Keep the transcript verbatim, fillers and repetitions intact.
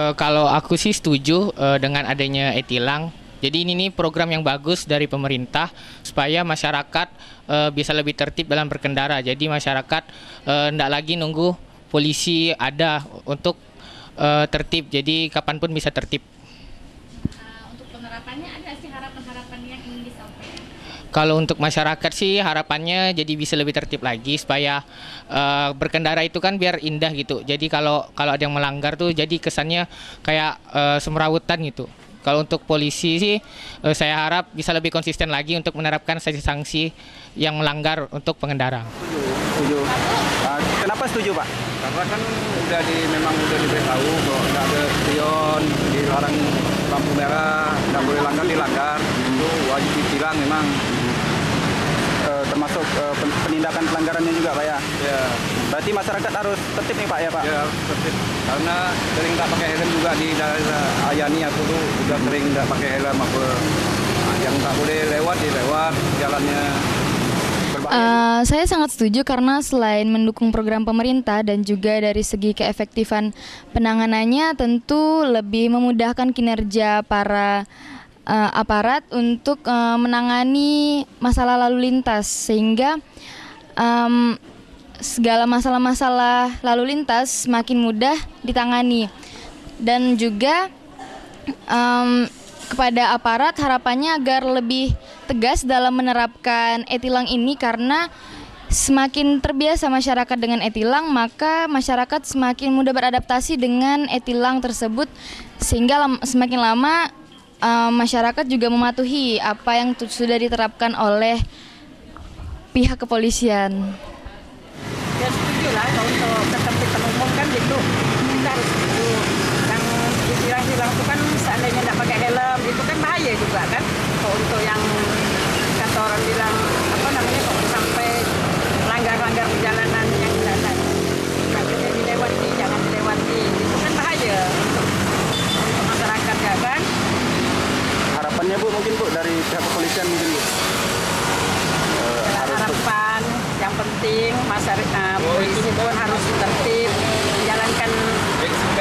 Uh, kalau aku sih setuju uh, dengan adanya e-tilang. Jadi ini nih program yang bagus dari pemerintah supaya masyarakat uh, bisa lebih tertib dalam berkendara. Jadi masyarakat tidak uh, lagi nunggu polisi ada untuk uh, tertib. Jadi kapanpun bisa tertib. Uh, untuk penerapannya ada sih harapan-harapan yang ingin disampaikan? Kalau untuk masyarakat sih harapannya jadi bisa lebih tertib lagi supaya uh, berkendara itu kan biar indah gitu. Jadi kalau kalau ada yang melanggar tuh jadi kesannya kayak uh, semrawutan gitu. Kalau untuk polisi sih uh, saya harap bisa lebih konsisten lagi untuk menerapkan sanksi-sanksi yang melanggar untuk pengendara. Setuju. Uh, kenapa setuju, Pak? Karena kan udah di memang udah diberitahu bahwa nggak ada spion, dilarang lampu merah, nggak boleh langgar dilanggar, itu wajib ditilang memang. Uh, termasuk uh, penindakan pelanggarannya juga, Pak ya? Ya. Berarti masyarakat harus tertib nih, Pak ya, Pak? Ya, tertib. Karena sering nggak pakai helm juga di daerah Ayani aku tuh udah sering nggak pakai helm apa. Nah, yang nggak boleh lewat dilewat jalannya. Uh, saya sangat setuju karena selain mendukung program pemerintah dan juga dari segi keefektifan penanganannya tentu lebih memudahkan kinerja para uh, aparat untuk uh, menangani masalah lalu lintas sehingga um, segala masalah-masalah lalu lintas semakin mudah ditangani dan juga um, kepada aparat harapannya agar lebih tegas dalam menerapkan e-tilang ini karena semakin terbiasa masyarakat dengan e-tilang maka masyarakat semakin mudah beradaptasi dengan e-tilang tersebut sehingga lam, semakin lama uh, masyarakat juga mematuhi apa yang sudah diterapkan oleh pihak kepolisian. Ya setuju lah kalau untuk ketertiban umum kan gitu kita harus setuju. Yang ditilang-tilang itu kan seandainya tidak pakai helm itu kan bahaya juga kan. Kalau untuk yang kata orang bilang apa namanya kalau sampai langgar-langgar perjalanan yang tidak katanya dilewati jangan dilewati itu kan bahaya untuk, untuk masyarakat ya kan. Harapannya Bu mungkin Bu dari pihak kepolisian mungkin Bu. Uh, harus harapan yang penting masyarakat polisi pun harus tertib menjalankan